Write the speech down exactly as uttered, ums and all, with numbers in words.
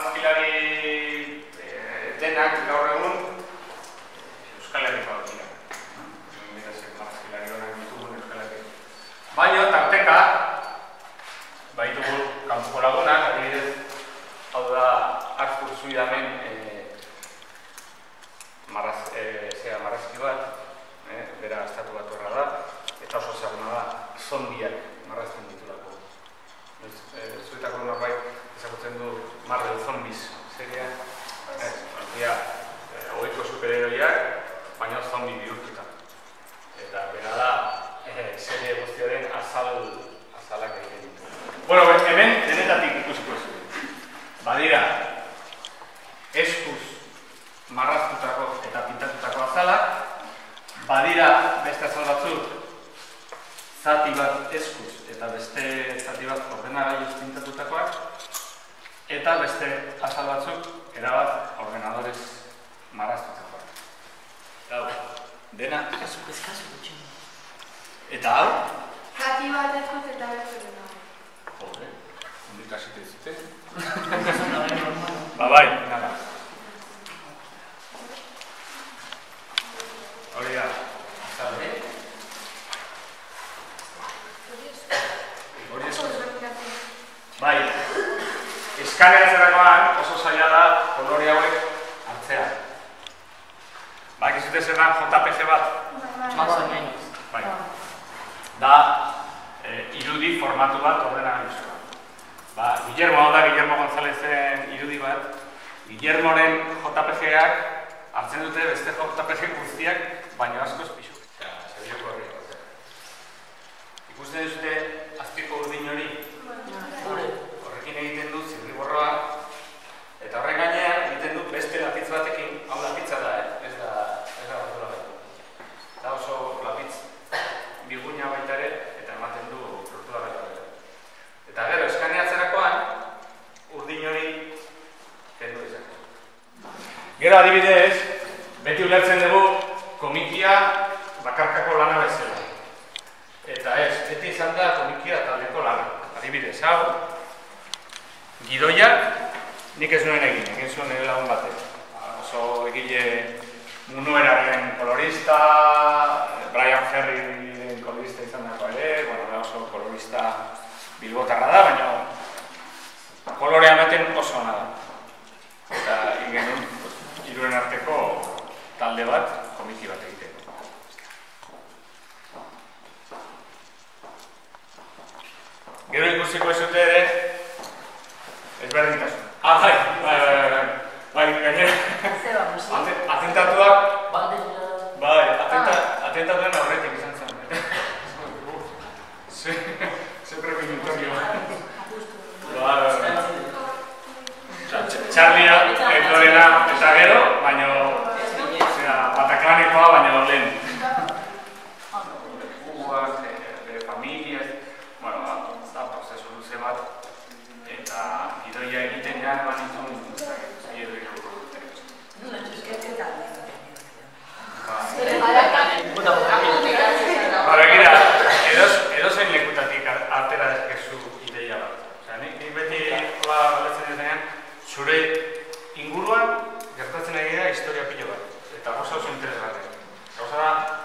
Marrazkilari denak gaur egun Euskal Herrikoak dira. Marrazkilari honak ditugun Euskal Herrikoak. Baina tarteka baitugu kanpo lagunak, adibidez, hau da Artur Zuidamen marrazki bat, bera estatu bat horra da, eta oso ezaguna da zombiak marrazten ditulako. Zuetako norbait ezagutzen du Marvel Zombies seria, ohiko superheroiak, baina zombi bihurtuta. Eta bera da serie guztiaren azalak egiten ditu. Bueno, hemen denetatik ikusiko zu. Badira, eskuz marraztutako eta pintatutako azalak, badira beste azal batzuk zati bat eskuz eta beste zati bat ordenagailuz pintatutakoak, eta beste azal batzuk erabat ordenadorez marraztutakoak. Hau, dena eskuz kasu gutxi. Eta hau? Zati bat eskuz eta beste ordenagailu. Jode, ondik hasite zuten? Ba bai, nada. Hori da, azalde. Hori eskuz. Bai, eskaneatzerakoan oso zaila da kolore hauek hartzea. Ba, ekizute zer da J P G bat? Bai. Da, irudi formatu bat ordenagailuzkoa. Ba, Guillermo, hau da Guillermo Gonzalezen irudi bat. Guillermoren J P G-ak hartzen dute beste J P G guztiak, baina askoz pixu. Zabileko horri. Ikusten duzute azpiko urdin hori? Horrekin egiten du zirriborroa, eta horren gainean egiten du beste lapitz batekin, hau lapitza da, ez da batu lapitz. Eta oso lapitz biguina baita ere, eta ematen du lortu da baita ere. Eta gero, eskaneatzerakoan, urdin hori kendu izan. Gero adibidez, beti ulertzen dugu komikia bakarkako lana bezala. Eta ez, beti izan da komikia taldeko lana. Adibidez, hau, gidoiak nik ez nuen egin, egin zuen nire lagun batek. Oso egile Munueraren kolorista, Brian Ferryren kolorista izan dago ere, bueno, oso kolorista bilbotarra da, baina kolorea ematen oso ona da. Eta ingenun, hiruren arteko talde bat, komiki bat egiten. Gero ikusiko ez dute ere, ezberdintasun. Ah, bai, bai, bai, bai, bai, gainera. Atentatuak, bai, atentatuen aurretik izan zen. Ze preminitorio. Bai, bai, bai. Charlia, Edorena eta gero, baina Bataclanikoa, baina lehen. Juguak, bere familias, bueno, da prozesu luze bat, eta gidoia egiten ja eman izun zailu ikutu. Ba, begira, edozein lekutatik atera dezkezu ideia bat. Nik beti galetzen denean, zure inguruan gertatzen ari da historia pilo bat, eta gauza oso interesgarria. Gauza da,